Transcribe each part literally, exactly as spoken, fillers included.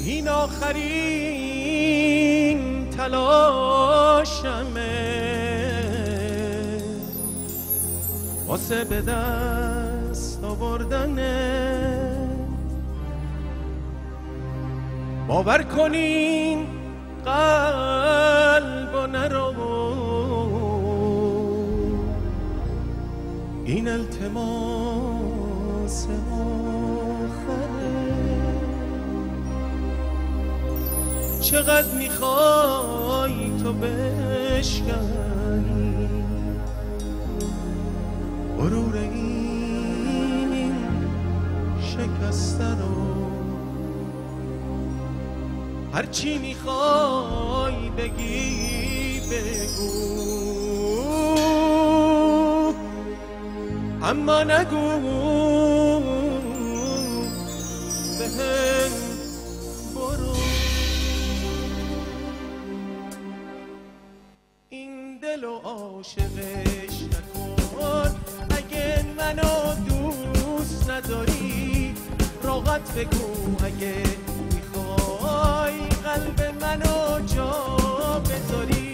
این آخرین تلاشمه واسه به دست آوردنه. باور کنین قلب و نرو این التماس آخره. چقدر میخوای تو بشکنی غرور این شکسته رو. هرچی میخوای بگی بگو اما نگو بهم برو. این دل و عاشقش نکن اگه منو دوست نداری. راحت بگو اگه میخوای قلب منو جا بذاری.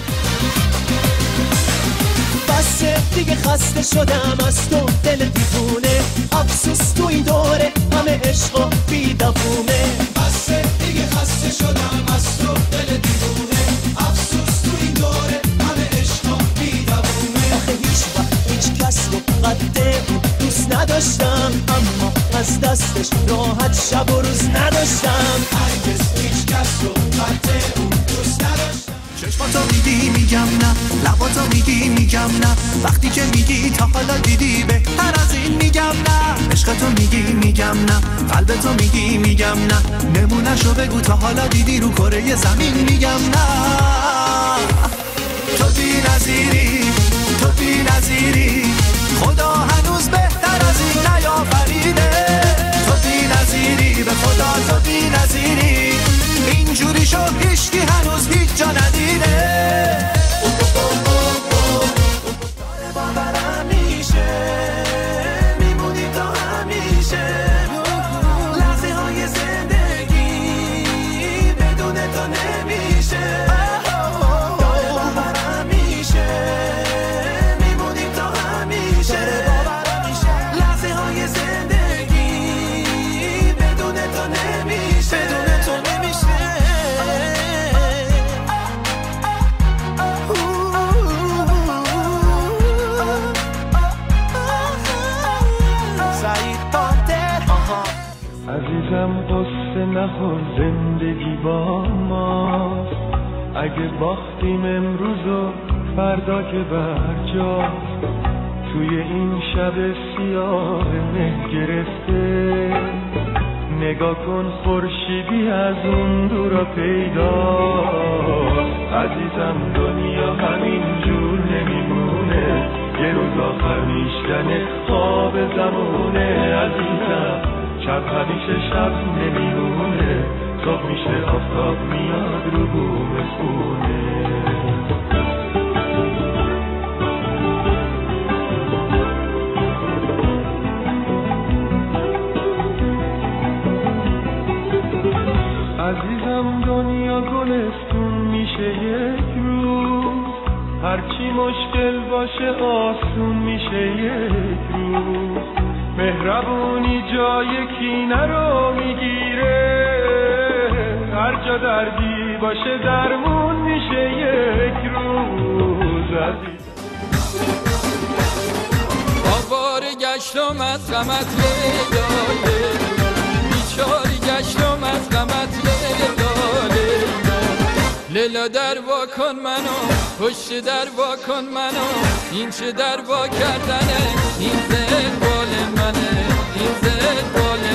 بسه دیگه خسته شدم از تو دل دیوونه. افسوس تو این دوره همه عشق و بی‌دوونه. بسه دیگه خسته شدم از تو دل دیوونه. افسوس تو این دوره همه عشق و بی‌دوونه. آخه هیچ وقت هیچ کس رو قد اون دوست نداشتم، اما از دستش راحت شب و روز نداشتم. هرگز هیچ کس رو قد اون دوست نداشتم. چشماتو میگی میگم نه، لباتو میگی میگم نه. وقتی که میگی تا حالا دیدی بهتر از این میگم نه. عشقتو میگی میگم نه، قلبتو میگی میگم نه. نمونهشو بگو تا حالا دیدی رو کره زمین میگم نه. تو بی نظیری، تو بی نظیری، خدا هنوز بهتر از این نیافریده. تو بی نظیری، به خدا تو بی نظیری، اینجوری شو هیچکی هنوز هیچ جا ندیده. داره باورم میشه میمونی تا همیشه. لحظه های زندگی بدون تو نمیشه. داره باورم میشه میمونی تا همیشه. لحظه های زندگی بدون تو نمیشه. بدون تو نمیشه. عزیزم قصه نخور زندگی با ماست. اگه باختیم امروز و فردا که برجاست. توی این شب سیاه مه گرفته نگاه کن خورشیدی از اون دورا پیداست. عزیزم دنیا همین جور نمیمونه. یه روز آخر میشکنه خواب زمونه. عزیزم شب همیشه شب نمیمونه. صبح میشه آفتاب میاد رو بوم خونه. عزیزم دنیا گلستون میشه یک روز. هرچی مشکل باشه آسون میشه یک روز. مهربونی جای کینه رو میگیره. هر جا دردی باشه درمون میشه یک روز. عزیز بابار گشتم از غمت لیلاله. بیچاری گشتم از غمت لیلاله. لیلا در وا کن منو، پشت در وا کن منو. این چه در وا کردنه، این زد بال منه، این زد بال